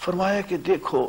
فرمایا کہ دیکھو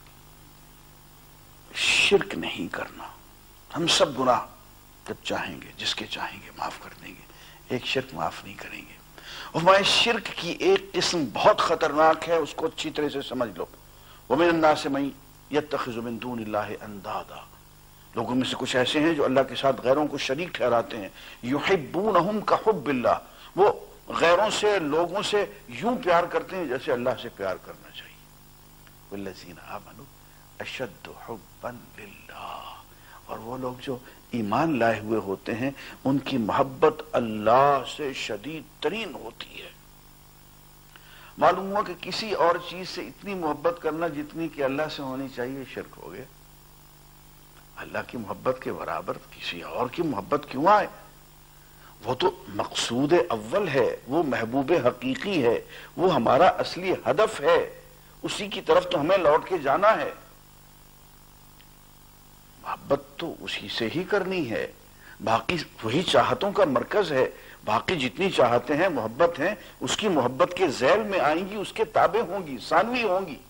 شرک نہیں کرنا، ہم سب گناہ جب چاہیں گے جس کے چاہیں گے معاف کر دیں گے، ایک شرک معاف نہیں کریں گے۔ اور فرمایا شرک کی ایک قسم بہت خطرناک ہے، اس کو اچھی طرح سے سمجھ لو۔ وَمِنَ النَّاسِ مَن يَتَّخِذُ مِن دُونِ اللَّهِ أَندَادًا، لوگوں میں سے کچھ ایسے ہیں جو اللہ کے ساتھ غیروں کو شریک ٹھہراتے ہیں۔ يُحِبُّونَهُمْ كَحُبِّ اللَّهِ، وہ غیروں سے لوگوں سے یوں پیار کرتے ہیں جیسے اللہ سے پیار کرنا چاہیے۔ وَالَّذِينَ آمَنُوا أَشَدُّ حُبًّا لِلَّهِ، اور وہ لوگ جو ایمان لائے ہوئے ہوتے ہیں ان کی محبت اللہ سے شدید ترین ہوتی ہے۔ معلوم ہوا کہ کسی اور چیز سے اتنی محبت کرنا جتنی کہ اللہ سے ہونی چاہیے شرک ہو گیا۔ اللہ کی محبت کے برابر کسی اور کی محبت کیوں آئے؟ وہ تو مقصود اول ہے، وہ محبوب حقیقی ہے، وہ ہمارا اصلی ہدف ہے، اسی کی طرف تو ہمیں لوٹ کے جانا ہے۔ محبت تو اسی سے ہی کرنی ہے، باقی وہی چاہتوں کا مرکز ہے، باقی جتنی چاہتے ہیں محبت ہیں اس کی محبت کے ذیل میں آئیں گی، اس کے تابع ہوں گی، ثانوی ہوں گی۔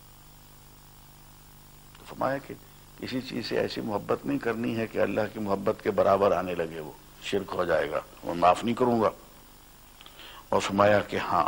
تو فرمایا کہ کسی چیز سے ایسی محبت نہیں کرنی ہے کہ اللہ کی محبت کے برابر آنے لگے، وہ شرک ہو جائے گا، وہ معاف نہیں کروں گا۔ اور فرمایا کہ ہاں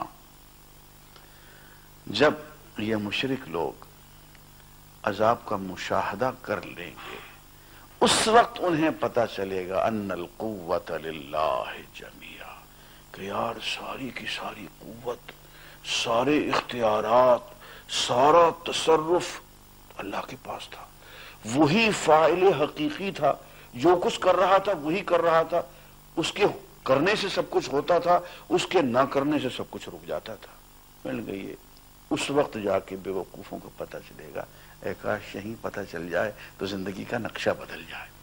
جب یہ مشرک لوگ عذاب کا مشاہدہ کر لیں گے اس وقت انہیں پتہ چلے گا ان القوت للہ جمیعا، کہ یار ساری کی ساری قوت، سارے اختیارات، سارا تصرف اللہ کے پاس تھا، وہی فاعل حقیقی تھا، جو کچھ کر رہا تھا وہی کر رہا تھا، اس کے کرنے سے سب کچھ ہوتا تھا، اس کے نہ کرنے سے سب کچھ رک جاتا تھا۔ مل گئی ہے، اس وقت جا کے بے وقوفوں کو پتہ چلے گا، اے کاش یہیں پتہ چل جائے تو زندگی کا نقشہ بدل جائے۔